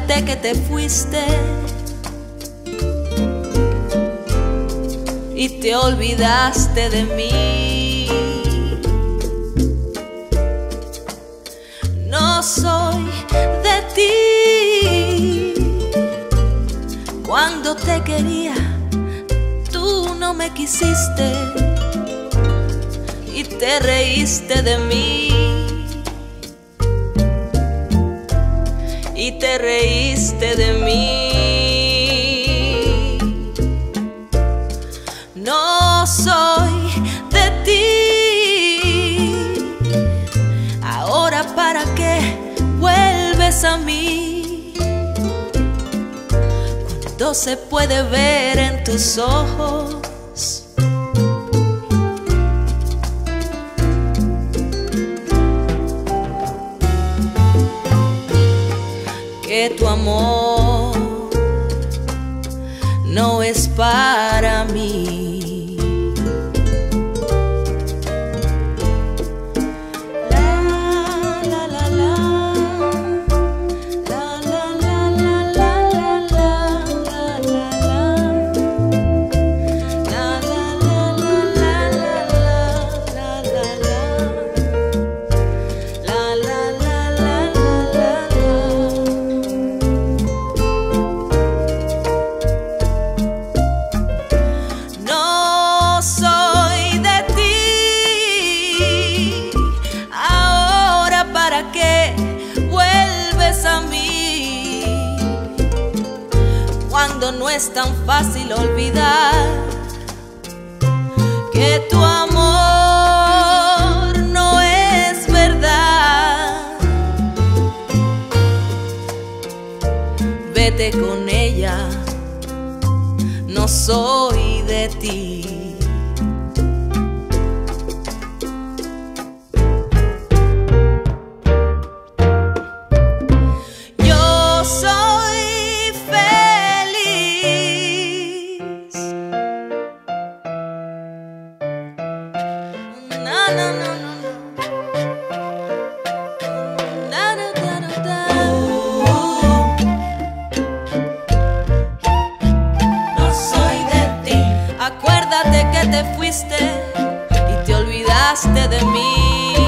Acuérdate que te fuiste y te olvidaste de mí. No soy de ti. Cuando te quería, tú no me quisiste y te reíste de mí. Y te reíste de mí. No soy de ti. Ahora, ¿para qué vuelves a mí? Cuando se puede ver en tus ojos que tu amor no es para mí. Cuando no es tan fácil olvidar que tu amor no es verdad. Vete con ella, no soy de ti. Acuérdate que te fuiste y te olvidaste de mí.